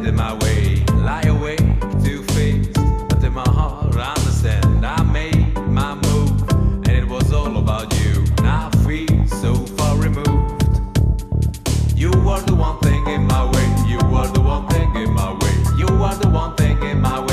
get in my way, lie away, two-faced. But in my heart, I understand. I made my move, and it was all about you. Now I feel so far removed. You are the one thing in my way. You are the one thing in my way. You are the one thing in my way.